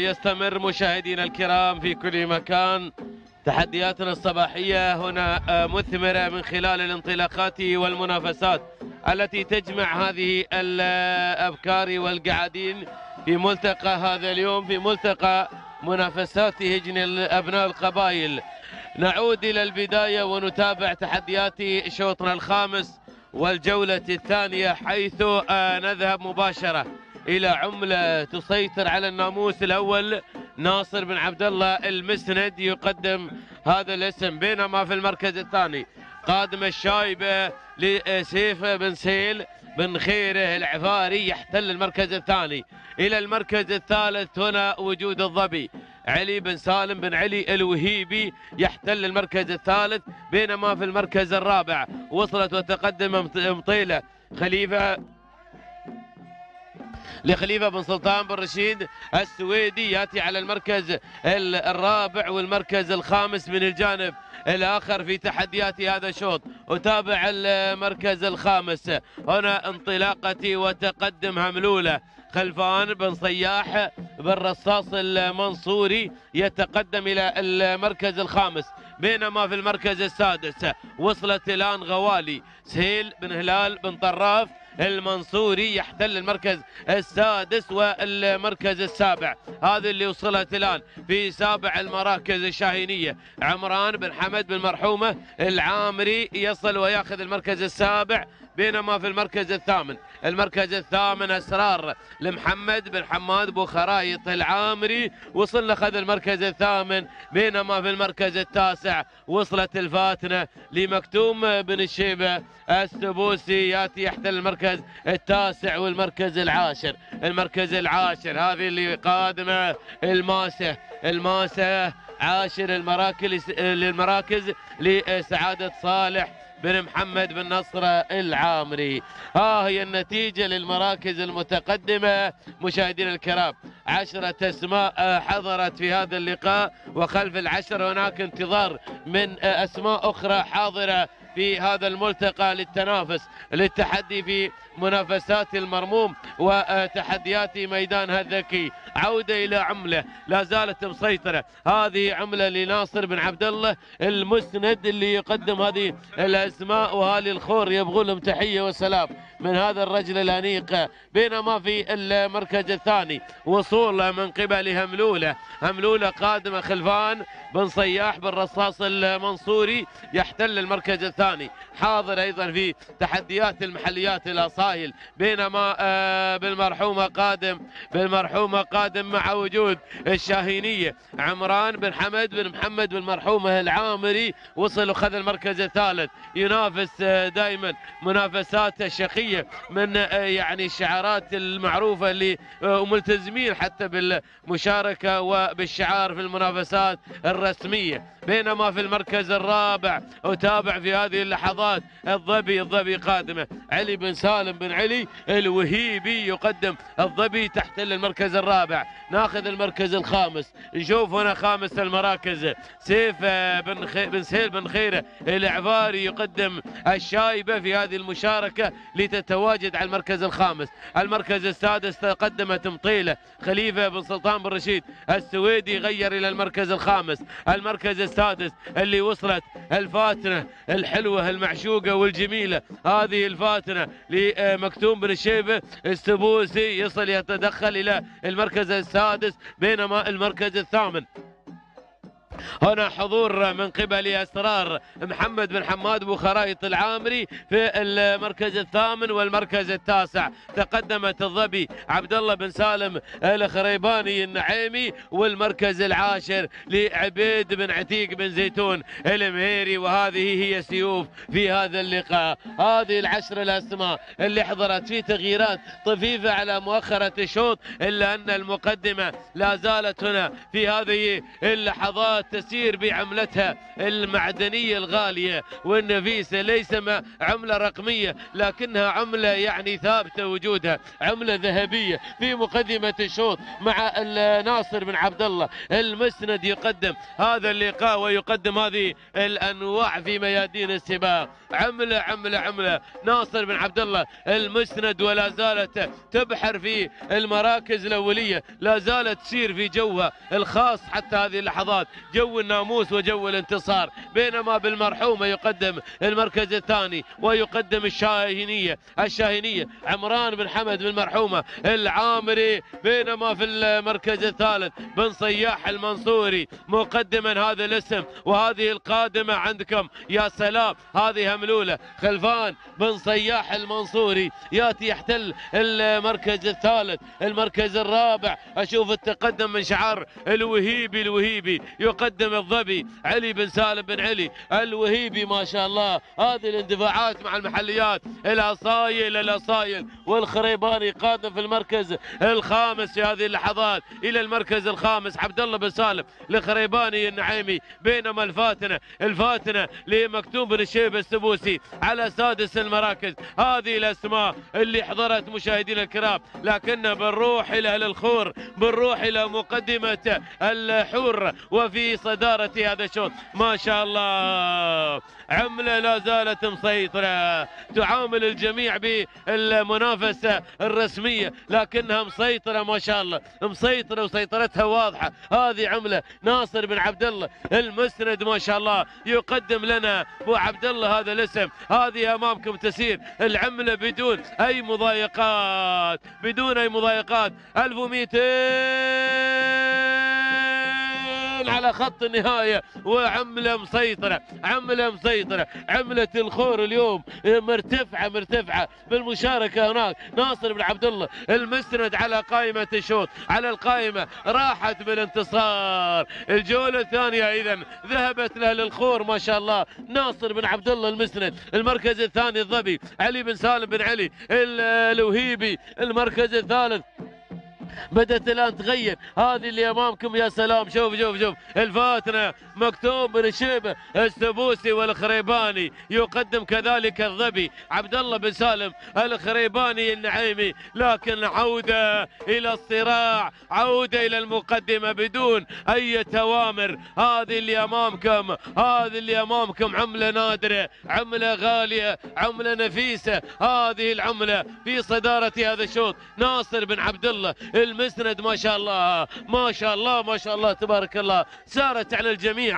يستمر مشاهدينا الكرام في كل مكان. تحدياتنا الصباحية هنا مثمرة من خلال الانطلاقات والمنافسات التي تجمع هذه الأبكار والقعادين في ملتقى هذا اليوم، في ملتقى منافسات هجن أبناء القبائل. نعود إلى البداية ونتابع تحديات شوطنا الخامس والجولة الثانية، حيث نذهب مباشرة إلى عملة تسيطر على الناموس الأول. ناصر بن عبد الله المسند يقدم هذا الاسم، بينما في المركز الثاني قادم الشايبة لسيف بن سهيل بن خيره العفاري يحتل المركز الثاني. إلى المركز الثالث هنا وجود الظبي علي بن سالم بن علي الوهيبي يحتل المركز الثالث، بينما في المركز الرابع وصلت وتقدم مطيلة لخليفة بن سلطان بن رشيد السويدي يأتي على المركز الرابع والمركز الخامس من الجانب الآخر في تحديات هذا الشوط. أتابع المركز الخامس، هنا انطلاقتي وتقدم هملولة خلفان بن صياح بن رصاص المنصوري يتقدم إلى المركز الخامس، بينما في المركز السادس وصلت الآن غوالي سهيل بن هلال بن طراف المنصوري يحتل المركز السادس والمركز السابع. هذه اللي وصلت الآن في سابع المراكز الشاهينية. عمران بن حمد بن مرحومة العامري يصل وياخذ المركز السابع، بينما في المركز الثامن أسرار لمحمد بن حماد بو خرايط العامري وصل أخذ المركز الثامن، بينما في المركز التاسع وصلت الفاتنة لمكتوم بن الشيبة السبوسي ياتي يحتل المركز التاسع والمركز العاشر. هذه اللي قادمة الماسة عاشر المراكز لسعادة صالح بن محمد بن نصر العامري. هي النتيجة للمراكز المتقدمة مشاهدينا الكرام. 10 أسماء حضرت في هذا اللقاء، وخلف العشر هناك انتظار من أسماء أخرى حاضرة في هذا الملتقى للتحدي في منافسات المرموم وتحديات ميدانها الذكي. عودة إلى عملة لا زالت مسيطرة، هذه عملة لناصر بن عبد الله المسند اللي يقدم هذه الأسماء، وهالي الخور يبغوا لهم تحية وسلام من هذا الرجل الأنيق. بينما في المركز الثاني وصول من قبل هملولة قادمة خلفان بن صياح بن رصاص المنصوري يحتل المركز الثاني، حاضر أيضا في تحديات المحليات الأصايل. بينما بالمرحومة قادم مع وجود الشاهينية عمران بن حمد بن محمد بن مرحومة العامري وصل وخذ المركز الثالث، ينافس دائما منافسات شقية من يعني الشعارات المعروفة اللي ملتزمين حتى بالمشاركة وبالشعار في المنافسات الرسمية. بينما في المركز الرابع أتابع في هذه اللحظات الظبي قادمة علي بن سالم بن علي الوهيبي يقدم الظبي تحتل المركز الرابع. ناخذ المركز الخامس، نشوف هنا خامس المراكز سيف بن سهيل بن خيره العفاري يقدم الشايبة في هذه المشاركة لتتواجد على المركز الخامس. المركز السادس تقدمت مطيلة خليفة بن سلطان بن رشيد السويدي غير إلى المركز الخامس. المركز السادس اللي وصلت الفاتنة الحلوة المعشوقة والجميلة، هذه الفاتنة لمكتوم بن الشيبة السبوسي يصل يتدخل إلى المركز السادس. بينما المركز الثامن هنا حضور من قبل أسرار محمد بن حماد بو خرايط العامري في المركز الثامن والمركز التاسع. تقدمت الظبي عبد الله بن سالم الخريباني النعيمي، والمركز العاشر لعبيد بن عتيق بن زيتون المهيري. وهذه هي سيوف في هذا اللقاء، هذه العشر الأسماء اللي حضرت في تغييرات طفيفة على مؤخرة الشوط، إلا أن المقدمة لا زالت هنا في هذه اللحظات تسير بعملتها المعدنية الغالية والنفيسة، ليس عملة رقمية لكنها عملة يعني ثابتة وجودها، عملة ذهبية. في مقدمة الشوط مع ناصر بن عبد الله المسند يقدم هذا اللقاء ويقدم هذه الأنواع في ميادين السباق. عملة ناصر بن عبد الله المسند، ولا زالت تبحر في المراكز الأولية، لا زالت تسير في جوها الخاص حتى هذه اللحظات، جو الناموس وجو الانتصار. بينما بالمرحومة يقدم المركز الثاني ويقدم الشاهينية عمران بن حمد بالمرحومة العامري. بينما في المركز الثالث بن صياح المنصوري مقدما هذا الاسم. وهذه القادمة عندكم يا سلام، هذه هملولة خلفان بن صياح المنصوري ياتي يحتل المركز الثالث. المركز الرابع اشوف التقدم من شعار الوهيبي يقدم الظبي علي بن سالم بن علي الوهيبي. ما شاء الله هذه الاندفاعات مع المحليات، الاصايل والخريباني قادم في المركز الخامس في هذه اللحظات الى المركز الخامس. عبد الله بن سالم لخريباني النعيمي. بينما الفاتنه لمكتوم بن الشيب السبوسي على سادس المراكز. هذه الاسماء اللي حضرت مشاهدينا الكرام، لكن بنروح الى اهل الخور، بنروح الى مقدمه الحور وفي صداره هذا الشوط. ما شاء الله عمله لا زالت مسيطره، تعامل الجميع بالمنافسه الرسميه لكنها مسيطره ما شاء الله، مسيطره وسيطرتها واضحه. هذه عمله ناصر بن عبد الله المسند ما شاء الله يقدم لنا ابو عبد الله هذا الاسم. هذه امامكم تسير العمله بدون اي مضايقات، 1200 على خط النهاية، وعملة مسيطرة، عملة الخور اليوم مرتفعة بالمشاركة. هناك ناصر بن عبد الله المسند على قائمة الشوط، على القائمة راحت بالانتصار. الجولة الثانية إذا ذهبت له للخور ما شاء الله ناصر بن عبد الله المسند. المركز الثاني الظبي علي بن سالم بن علي الوهيبي. المركز الثالث بدأت الآن تغير، هذه اللي أمامكم يا سلام. شوف الفاتنة مكتوم بن الشيبة السبوسي والخريباني يقدم كذلك الظبي عبد الله بن سالم الخريباني النعيمي. لكن عودة إلى الصراع، عودة إلى المقدمة بدون أي توامر. هذه اللي أمامكم عملة نادرة، عملة غالية، عملة نفيسة. هذه العملة في صدارة هذا الشوط ناصر بن عبد الله المسند. ما شاء الله تبارك الله، سارت على الجميع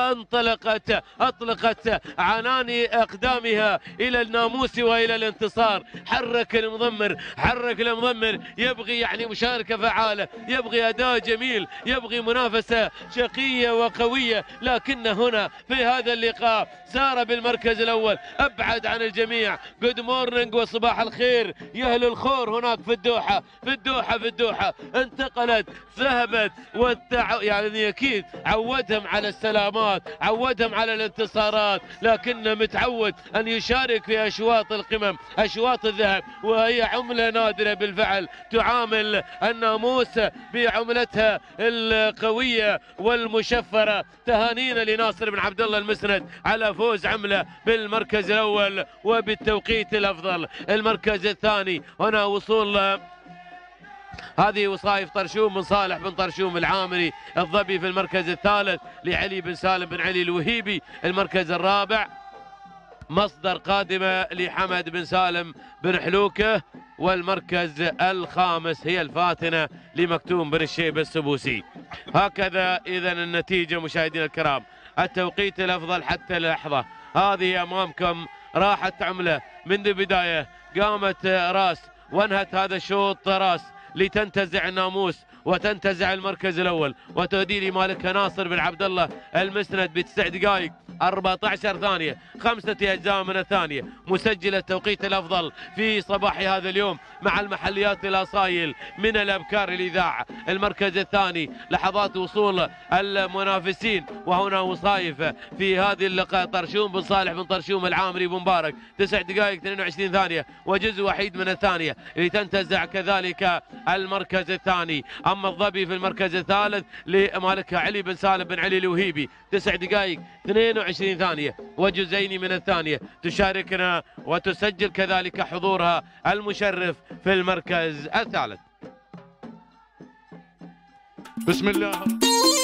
أطلقت عنان أقدامها إلى الناموس وإلى الانتصار. حرك المضمر يبغي يعني مشاركة فعالة، يبغي أداء جميل، يبغي منافسة شقية وقوية. لكن هنا في هذا اللقاء سار بالمركز الأول، أبعد عن الجميع. جود مورنينج وصباح الخير يا أهل الخور هناك في الدوحة. انتقلت، ذهبت يعني أكيد عودهم على السلامات، عودهم على الانتصارات، لكنه متعود أن يشارك في أشواط القمم، أشواط الذهب. وهي عملة نادرة بالفعل، تعامل الناموس بعملتها القوية والمشفرة. تهانينا لناصر بن عبد الله المسند على فوز عملة بالمركز الأول وبالتوقيت الأفضل. المركز الثاني هنا وصول هذه وصايف طرشوم من صالح بن طرشوم العامري الظبي. في المركز الثالث لعلي بن سالم بن علي الوهيبي. المركز الرابع مصدر قادمة لحمد بن سالم بن حلوكة. والمركز الخامس هي الفاتنة لمكتوم بن الشيب السبوسي. هكذا إذا النتيجة مشاهدينا الكرام، التوقيت الأفضل حتى اللحظة. هذه أمامكم راحت عملة منذ البداية، قامت راس وانهت هذا الشوط راس لتنتزع الناموس وتنتزع المركز الأول وتهدي لمالكها ناصر بن عبد الله المسند ب9 دقائق 14 ثانية 5 أجزاء من الثانية. مسجل التوقيت الأفضل في صباح هذا اليوم مع المحليات الأصايل من الأبكار الإذاعة. المركز الثاني لحظات وصول المنافسين، وهنا وصايف في هذه اللقاء طرشوم بن صالح بن طرشوم العامري بن مبارك 9 دقائق 22 ثانية وجزء وحيد من الثانية لتنتزع كذلك المركز الثاني. اما الظبي في المركز الثالث لمالكها علي بن سالم بن علي الوهيبي 9 دقائق 22 ثانيه وجزئين من الثانيه. تشاركنا وتسجل كذلك حضورها المشرف في المركز الثالث. بسم الله.